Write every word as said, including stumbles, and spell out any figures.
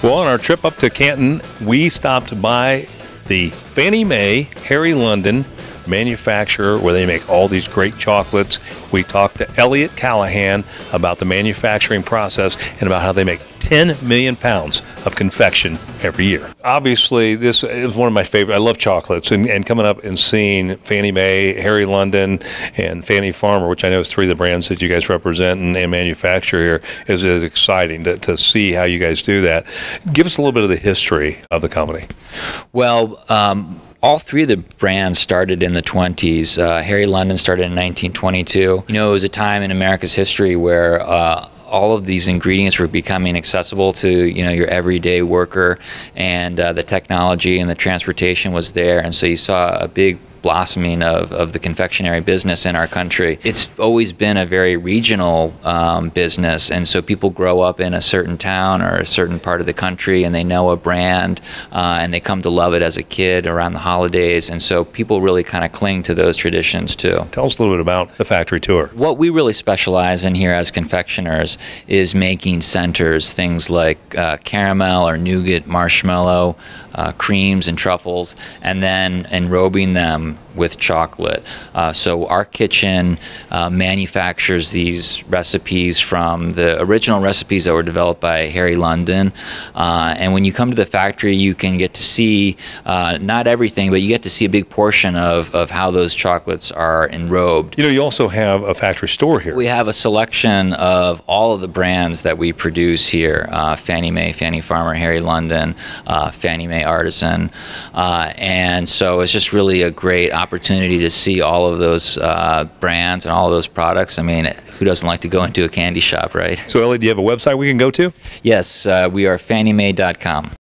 Well, on our trip up to Canton, we stopped by the Fannie Mae Harry London manufacturer where they make all these great chocolates. We talked to Elliot Callahan about the manufacturing process and about how they make ten million pounds of confection every year. Obviously, this is one of my favorite. I love chocolates, and, and coming up and seeing Fannie Mae, Harry London, and Fannie Farmer, which I know is three of the brands that you guys represent and, and manufacture here, is, is exciting to, to see how you guys do that. Give us a little bit of the history of the company. Well, um, all three of the brands started in the twenties. Uh, Harry London started in nineteen twenty-two. You know, it was a time in America's history where uh, all of these ingredients were becoming accessible to, you know, your everyday worker, and uh, the technology and the transportation was there, and so you saw a big blossoming of, of the confectionery business in our country. It's always been a very regional um, business, and so people grow up in a certain town or a certain part of the country and they know a brand uh, and they come to love it as a kid around the holidays, and so people really kind of cling to those traditions too. Tell us a little bit about the factory tour. What we really specialize in here as confectioners is making centers, things like uh, caramel or nougat, marshmallow, uh, creams and truffles, and then enrobing them with chocolate. Uh, so our kitchen uh, manufactures these recipes from the original recipes that were developed by Harry London. Uh, and when you come to the factory, you can get to see uh, not everything, but you get to see a big portion of, of how those chocolates are enrobed. You know, you also have a factory store here. We have a selection of all of the brands that we produce here. Uh, Fannie Mae, Fannie Farmer, Harry London, uh, Fannie Mae Artisan. Uh, and so it's just really a great opportunity to see all of those uh, brands and all of those products. I mean, who doesn't like to go into a candy shop, right? So, Ellie, do you have a website we can go to? Yes, uh, we are fannie mae dot com.